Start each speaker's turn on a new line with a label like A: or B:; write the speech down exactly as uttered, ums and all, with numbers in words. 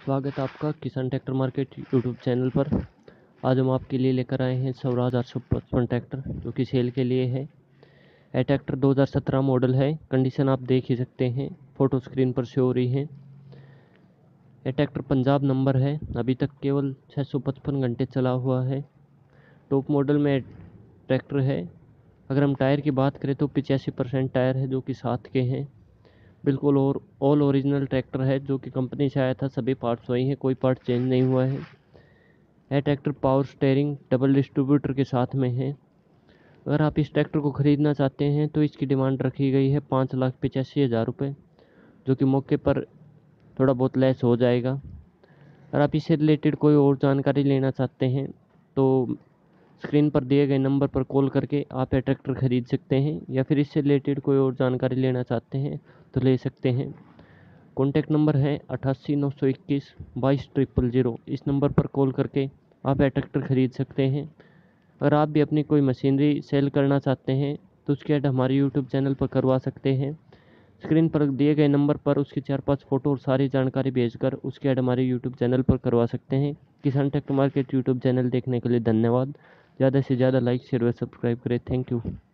A: स्वागत है आपका किसान ट्रैक्टर मार्केट यूट्यूब चैनल पर। आज हम आपके लिए लेकर आए हैं स्वराज आठ सौ पचपन ट्रैक्टर जो कि सेल के लिए है। यह ट्रैक्टर दो हज़ार सत्रह मॉडल है। कंडीशन आप देख ही सकते हैं, फोटो स्क्रीन पर शो हो रही है। यह ट्रैक्टर पंजाब नंबर है। अभी तक केवल छः सौ पचपन घंटे चला हुआ है। टॉप मॉडल में ट्रैक्टर है। अगर हम टायर की बात करें तो पिचासी परसेंट टायर है जो कि साथ के हैं। बिल्कुल और ऑल ओरिजिनल ट्रैक्टर है जो कि कंपनी से आया था। सभी पार्ट्स वही हैं, कोई पार्ट चेंज नहीं हुआ है। यह tractor power steering double distributor के साथ में है। अगर आप इस ट्रैक्टर को ख़रीदना चाहते हैं तो इसकी डिमांड रखी गई है पाँच लाख पचासी हज़ार रुपये, जो कि मौके पर थोड़ा बहुत लेस हो जाएगा। अगर आप इससे रिलेटेड कोई और जानकारी लेना चाहते हैं तो स्क्रीन पर दिए गए नंबर पर कॉल करके आप यह ट्रैक्टर ख़रीद सकते हैं, या फिर इससे रिलेटेड कोई और जानकारी लेना चाहते हैं तो ले सकते हैं। कॉन्टैक्ट नंबर है अट्ठासी नौ सौ इक्कीस बाईस ट्रिपल ज़ीरो। इस नंबर पर कॉल करके आप यह ट्रैक्टर ख़रीद सकते हैं। अगर आप भी अपनी कोई मशीनरी सेल करना चाहते हैं तो उसकी ऐड हमारे यूट्यूब चैनल पर करवा सकते हैं। स्क्रीन पर दिए गए नंबर पर उसकी चार पांच फ़ोटो और सारी जानकारी भेजकर उसकी ऐड हमारे यूट्यूब चैनल पर करवा सकते हैं। किसान ट्रैक्टर मार्केट यूट्यूब चैनल देखने के लिए धन्यवाद। ज़्यादा से ज़्यादा लाइक शेयर व सब्सक्राइब करें। Thank you.